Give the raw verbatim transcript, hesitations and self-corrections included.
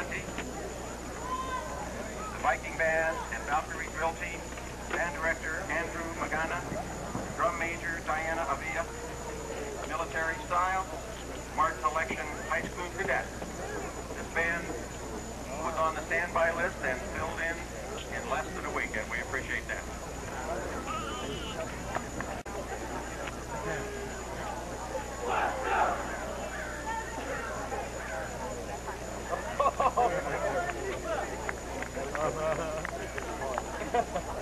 Valenti, the Viking Band and Valkyrie Drill Team, Band Director Andrew Magana, Drum Major Diana Avila, Military Style, Mark Collection High School Cadet. This band was on the standby list and filled in in less than a week, and we appreciate that. Ha ha ha.